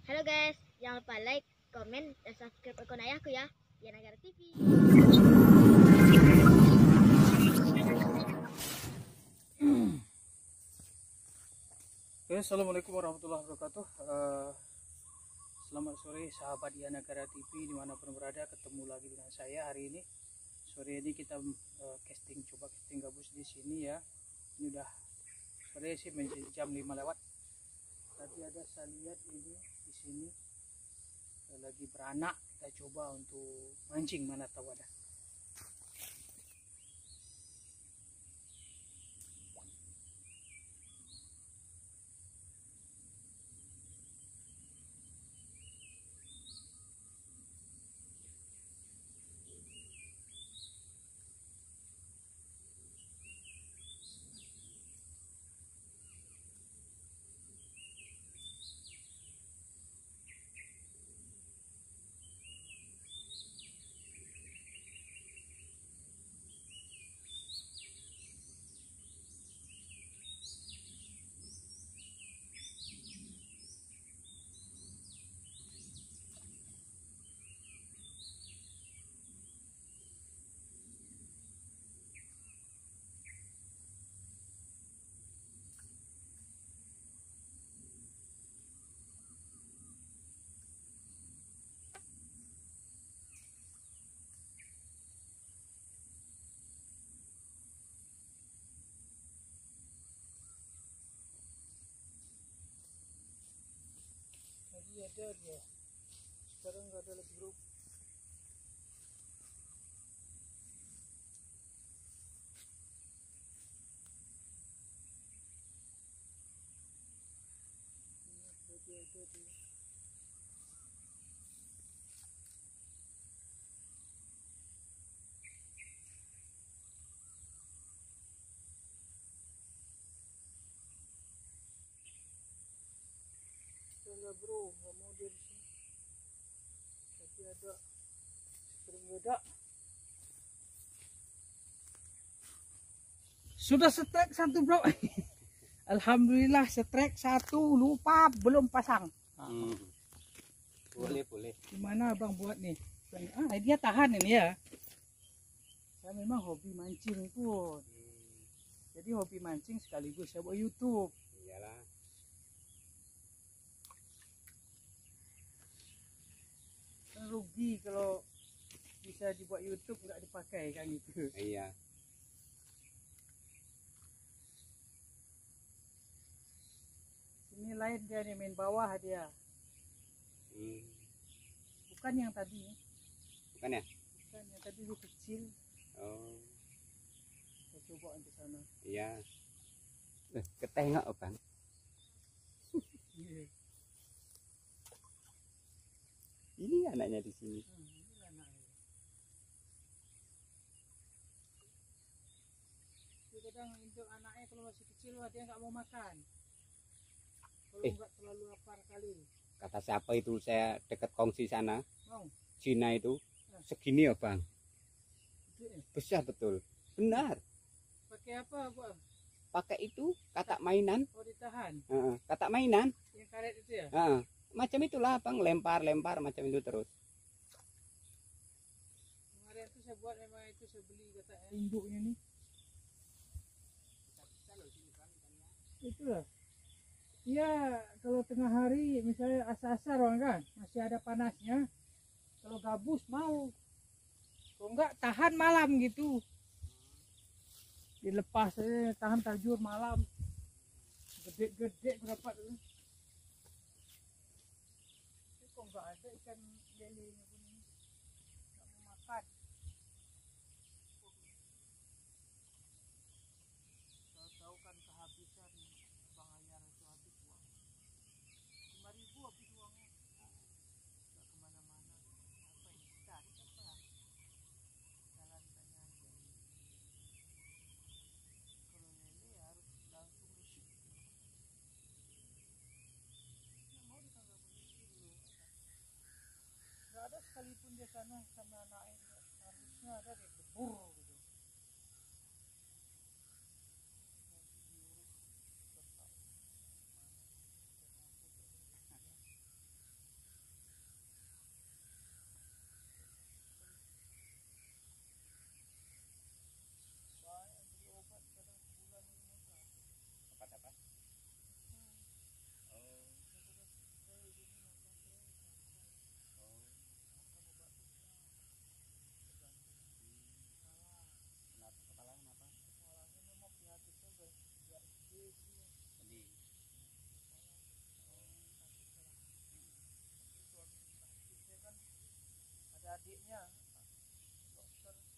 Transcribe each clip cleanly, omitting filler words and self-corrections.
Halo guys, jangan lupa like, komen, dan subscribe akun ayahku ya, Yanagara TV. Oke, assalamualaikum warahmatullahi wabarakatuh. Selamat sore sahabat Yanagara TV dimanapun berada, ketemu lagi dengan saya hari ini. Sore ini kita coba casting gabus di sini ya. Ini udah sore sih, jam 5 lewat. Tadi ada saya lihat ini di sini lagi beranak. Kita coba untuk mancing, mana tahu ada. Tadi ada dia, sekarang nggak ada lagi bro. Tadi ada dia. Enggak bro, nggak mau dia di sini. Tadi ada sering beda. Sudah setrek satu bro. Alhamdulillah setrek satu, lupa belum pasang. Boleh. Gimana abang buat nih? Dia tahan ini ya. Saya memang hobi mancing pun. Jadi hobi mancing sekaligus saya buat YouTube. Iyalah. Rugi kalau bisa dibuat YouTube nggak dipakai kan gitu. Iya. Ini lain dia nih, main bawah dia. Bukan yang tadi. Bukan ya? Bukan yang tadi lebih kecil. Oh. Saya coba untuk sana. Iya. Ketengok bang. Ini anaknya di sini. Ini anaknya. Dia kadang untuk anaknya kalau masih kecil dia nggak mau makan. Kalau nggak terlalu lapar kali. Kata siapa itu, saya dekat kongsi sana. Mau? Cina itu segini ya bang. Itu ya? Besar betul. Benar. Pakai apa bang? Pakai itu katak mainan. Oh ditahan. Katak mainan. Yang karet itu ya? Macam itulah bang, lempar macam itu terus. Kemarin itu saya buat memang itu, saya beli katanya induknya nih. Itulah. Iya, kalau tengah hari misalnya asar-asar kan masih ada panasnya. Kalau gabus mau. Kalau enggak tahan malam gitu. Dilepas aja, tahan tajur malam. Gede-gede berapa tuh? Kok nggak ada ikan lele-nya pun ini, nggak mau makan. Tahu kan kehabisan Bang Ayar itu habis uang 5.000 habis uangnya, nggak kemana-mana. Apa ini cari apa? Jalan tanya aja. Kalau lele harus langsung resik. Nggak mau ditangkap begitu dulu. Nggak ada sekalipun di sana sama anaknya, harusnya ada di kebur gitu.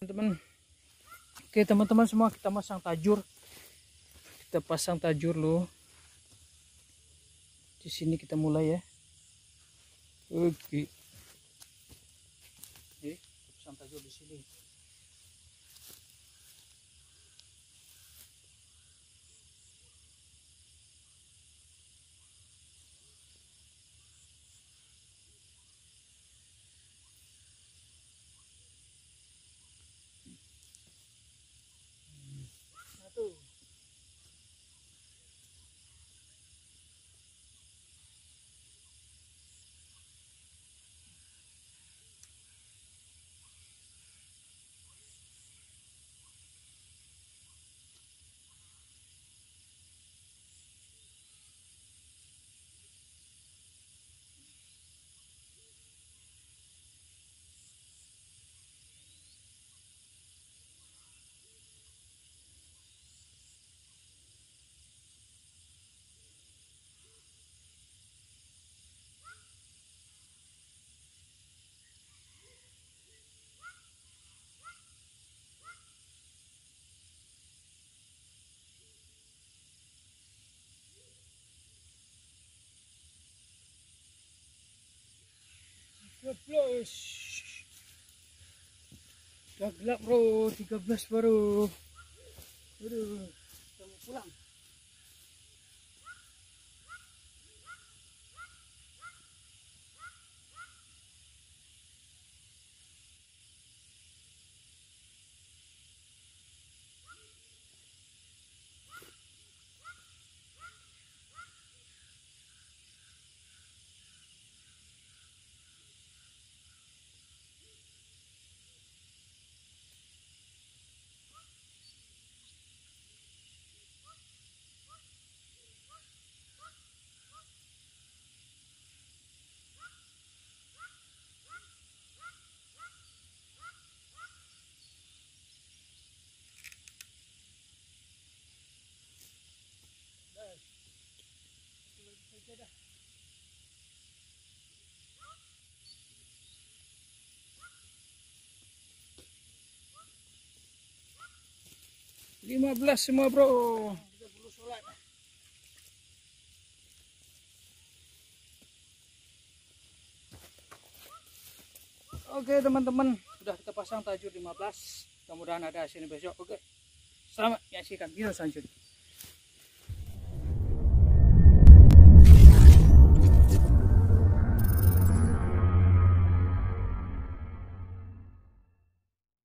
Teman-teman. Oke teman-teman semua, kita pasang tajur. Kita pasang tajur loh. Di sini kita mulai ya. Oke. Oke, pasang tajur di sini. Satu. 13. Udah gelap bro, 13 baru. Aduh, kita mau pulang. Dah. 15 semua bro. Kita perlu sholat. Oke teman-teman, sudah kita pasang tajur 15. Mudah-mudahan ada hasilnya besok. Oke, selamat menyaksikan video selanjutnya.